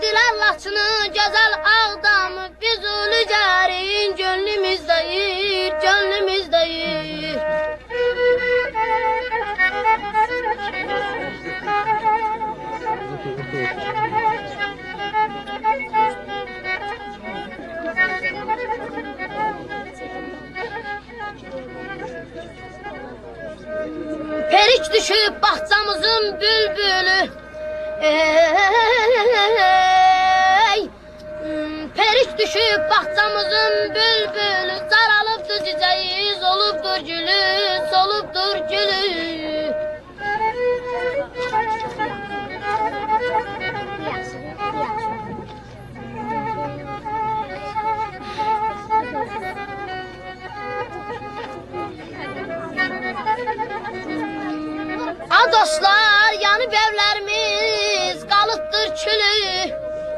Sevdiler Laçını, güzel Ağdamı, Füzulilərin gönlümüzdəyir, gönlümüzdəyir. Perik düşüb bağçamızın bülbülü, perik düşüb bağçamızın bülbülü, saralıbdır çiçeği, solubdur gülü, solubdur gülü. A dostlar, yanıb evlərimiz, qalıbdır külü.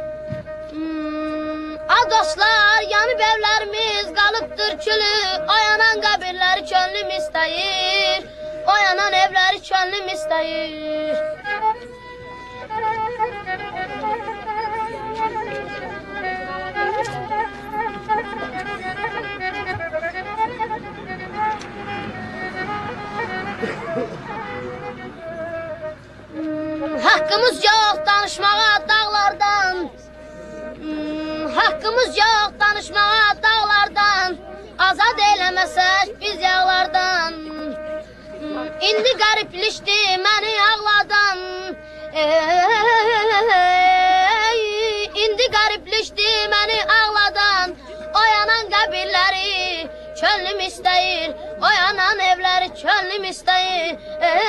A dostlar, yanıb evlərimiz, qalıbdır külü. Oyanan qəbirləri könlüm istəyir, oyanan evləri könlüm istəyir. Hakkımız yok danışmağa dağlardan, hakkımız yok danışmağa dağlardan, azad eyləməsək biz yağlardan. İndi qəribləşdi məni ağladan, indi qəribləşdi məni ağladan. Oyanan qəbirləri könlüm istəyir, oyanan evləri könlüm istəyir.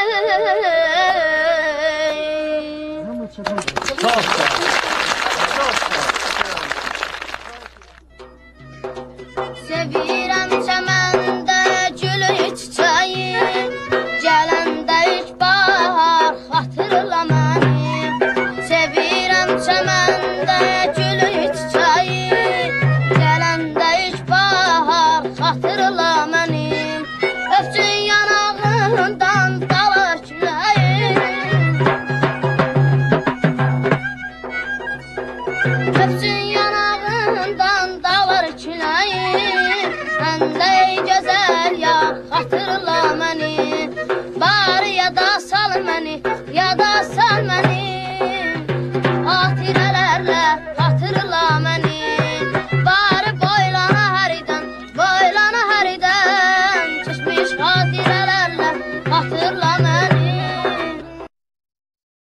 Sevirəm çəməndə gülü çiçəyi, gələndə ilk bahar xatırla məni. Sevirəm çəməndə gülü çiçəyi, gələndə ilk bahar xatırla məni. Öpsün yanağından dalar küləyi, öpsün yanağından dalar küləyi. Məndə gözəl yar xatırla məni, bari yada sal məni, yada sal məni. Xatirələrlə xatırla məni, bari boylana hərdən, boylana hərdən. Keçmiş xatirələrlə xatırla